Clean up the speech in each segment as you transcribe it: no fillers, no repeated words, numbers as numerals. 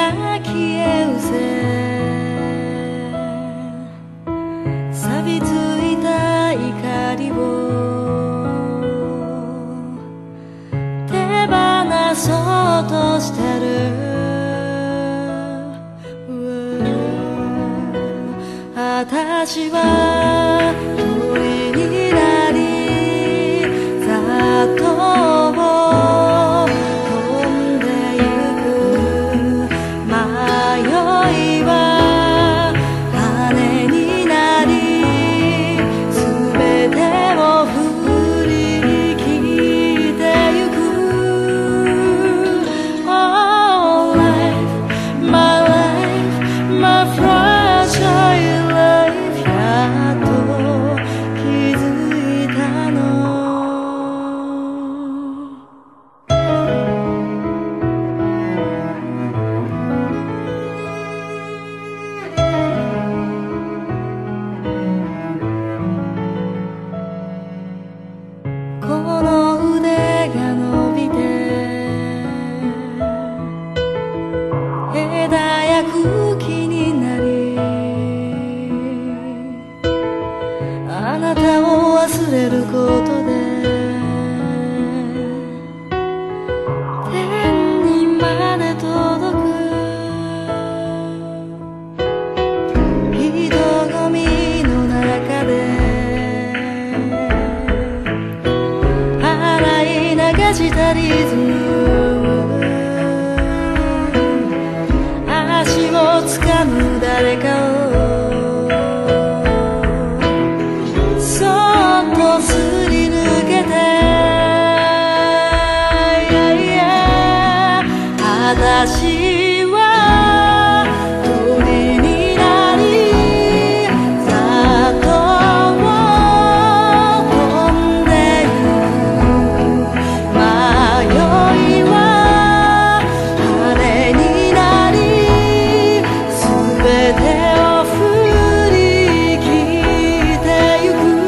が消え失せ錆びついた怒りを手放そうとしてる私は鳥になりざっと飛んでゆく迷いは羽になり全てを振り切ってゆく Oh life, my life, my fragileやっと気づいたのこの腕が伸びて枝や茎になりあなたを忘れることで天にまで届く人混みの中で洗い流したリズム足をつかむ誰かをすり抜けて私は鳥になりざっと飛んでゆく迷いは羽になり全てを振り切ってゆく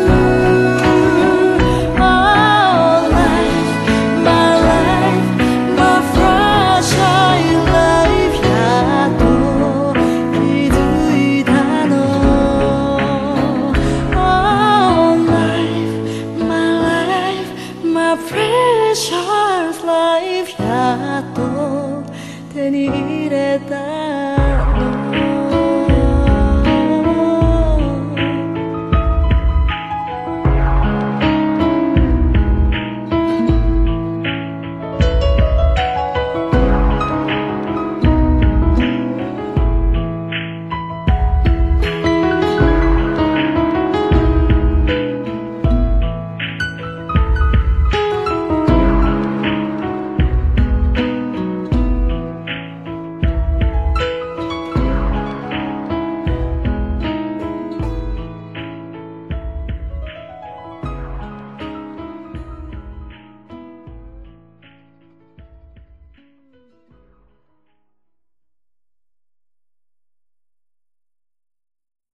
Precious life やっと手に入れた